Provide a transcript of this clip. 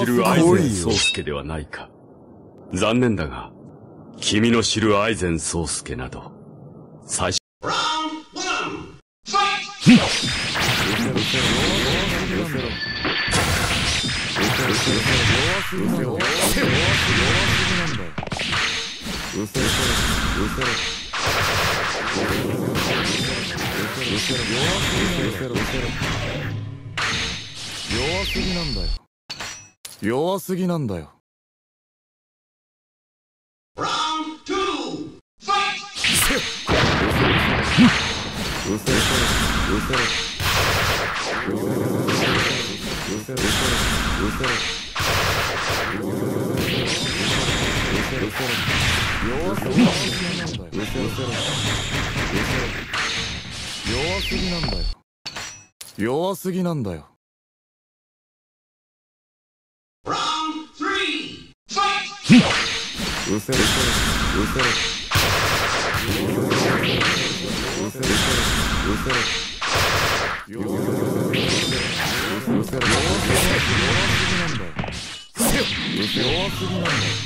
知るアイゼン宗介ではないか。残念だが、君の知るアイゼン宗介など、最初。 弱すぎなんだよ。弱すぎなんだよ。弱すぎなんだよ。弱すぎなんだよ。うせろうせろ弱すぎなんだよ。